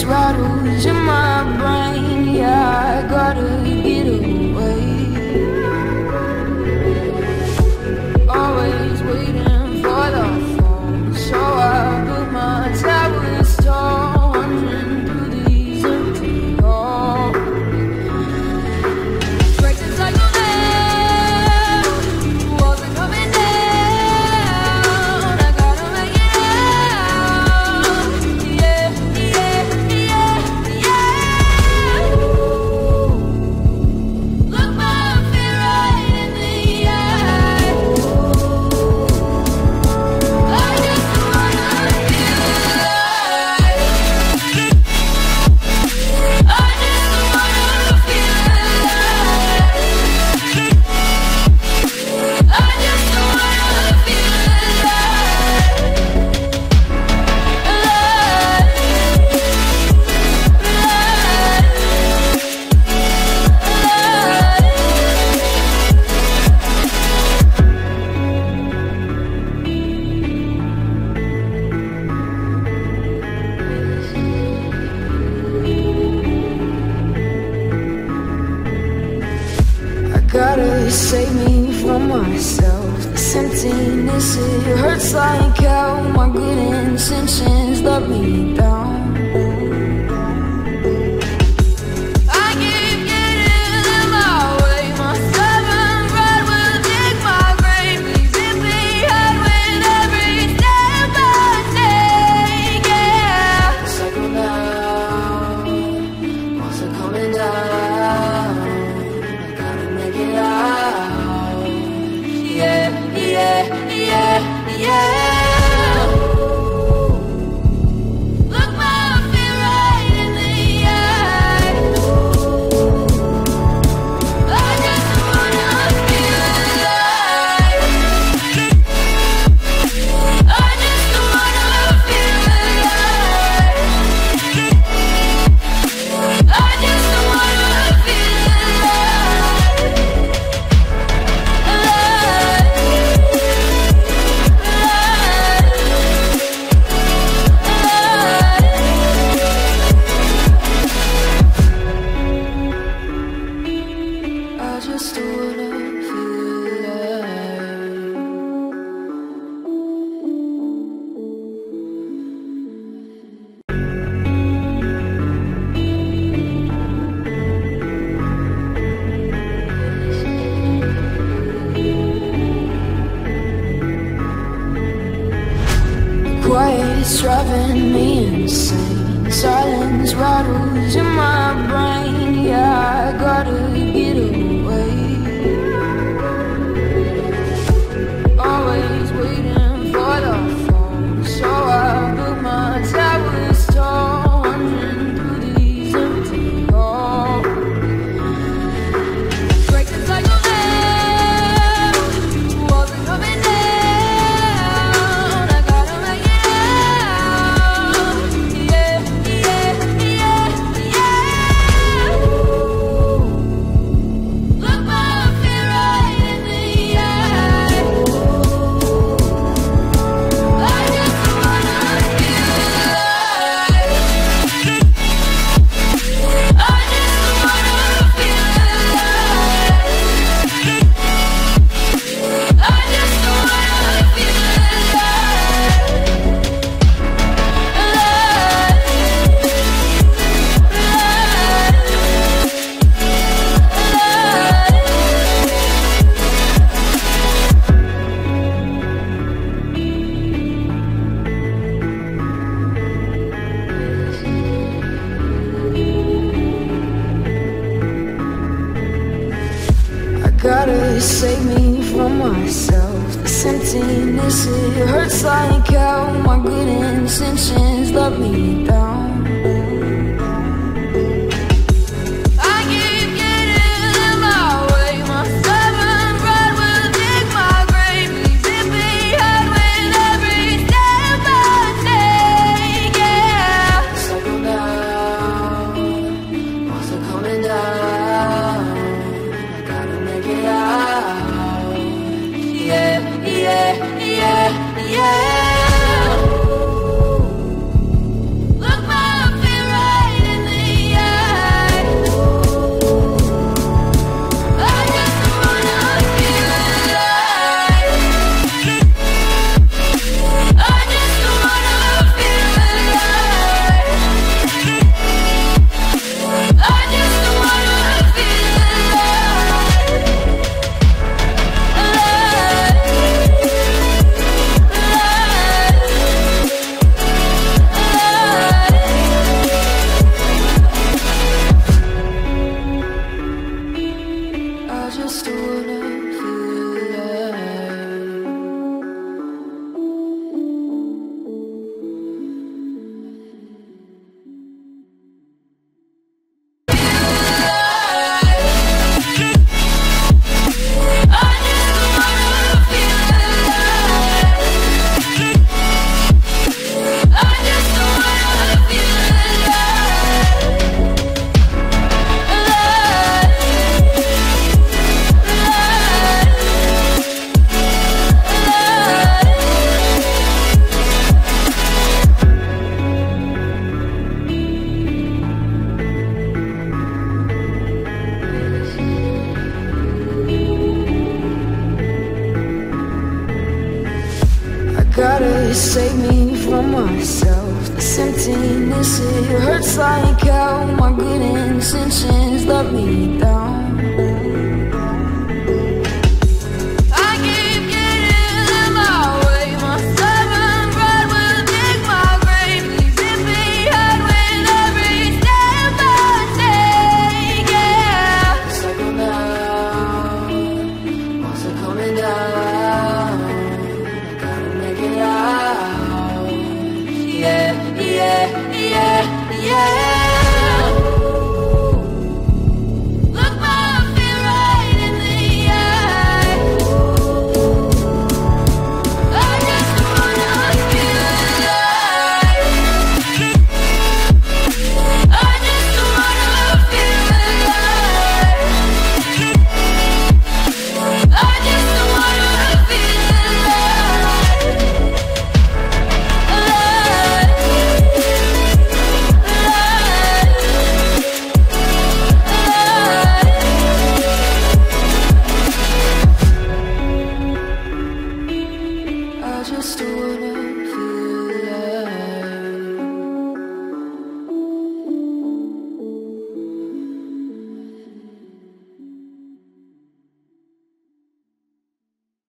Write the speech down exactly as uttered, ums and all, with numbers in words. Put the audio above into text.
rattles in my brain. Yeah, I gotta get away. Always waiting for the phone, so I built my towers tall, wandering through these empty halls. Break the cycle now, walls are coming down. I gotta make it out. Yeah, yeah, yeah, yeah. Look my fear right in the eye. I just wanna feel alive. I just wanna feel alive. I just wanna feel alive. I gotta save me from myself. This emptiness, it hurts like hell. My good intentions let me down. I keep getting in my way. My stubborn pride will dig my grave. Leaving behind with every step I take. Yeah, cycle down, walls are coming down. I gotta make it out. Yeah, yeah, yeah, yeah. Look my fear right in the eye. I just wanna feel alive. I just wanna feel alive. I just wanna feel alive. I just wanna feel alive. Quiet's driving me insane. Silence rattles in my brain. Yeah, I gotta get away. Always waiting for the phone, so I built my towers tall, wandering through these empty halls. Break the cycle now, walls are coming down. I gotta make it out. Yeah, yeah, yeah, yeah. Look my fear right in the eye. I just wanna feel alive. I just wanna feel alive. I just wanna feel alive. I gotta save me from myself. This emptiness, it hurts like hell. My good intentions let me down. I keep getting in my way. My stubborn pride will dig my grave. Leaving behind with every step I take. Yeah, cycle down, walls are coming down. I gotta make it out. Yeah, yeah, yeah, yeah. Look save me from myself. This emptiness, it hurts like hell. My good intentions let me down. I keep getting in my way. My stubborn pride will dig my grave. Leaving behind with every step I take. Yeah. Cycle down, walls are coming down. I gotta make it out. Yeah, yeah, yeah, yeah.